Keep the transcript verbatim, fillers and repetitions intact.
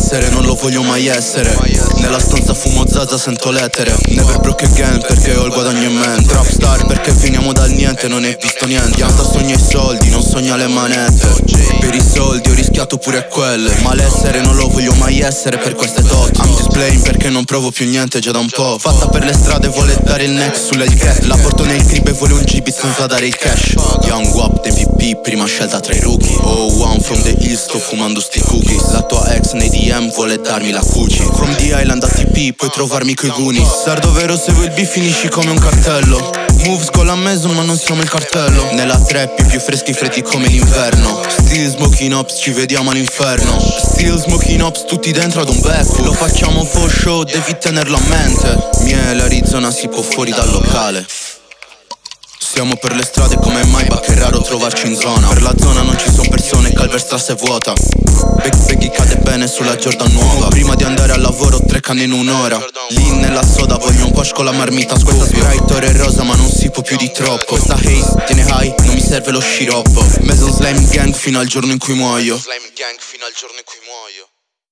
Malessere non lo voglio mai essere. Nella stanza fumo zaza, sento lettere. Never broke again perché ho il guadagno in mente. Trap star perché veniamo dal niente, non hai visto niente. Pianta sogna i soldi, non sogna le manette. Per i soldi ho rischiato pure a quelle. Malessere non lo voglio mai essere per queste tot. I'm displaying perché non provo più niente già da un po'. Fatta per le strade vuole dare il neck sull'Hellcat. La porto nel crib e vuole un G-Beat senza dare il cash. Young Wap, M V P, prima scelta tra i rookie. Oh one from the east, sto fumando sti cookies. La tua ex nei D M vuole darmi la cucci. From the island a T P puoi trovarmi coi Goonies. Sardo vero se vuoi il beef finisci come un cartello. Moves con la Maison ma non siamo il cartello. Nella trap più freschi freddi come l'inverno. Still smoking ups, ci vediamo all'inferno. Still smoking ups, tutti dentro ad un becco. Lo facciamo for show, devi tenerlo a mente. Miele, Arizona si può fuori dal locale. Siamo per le strade come Maybach, è raro trovarci in zona. Per la zona non ci sono persone, Calverstrasse è vuota. Big Baggy cade bene sulla Jordan nuova. Prima di andare al lavoro tre canne in un'ora. Lì nella soda voglio un Porsche con la marmita. Questa Sprite ora è rosa ma non si può più di troppo. Questa haze tiene high, non mi serve lo sciroppo. Maison Slime Gang fino al giorno in cui muoio. Slime Gang fino al giorno in cui muoio.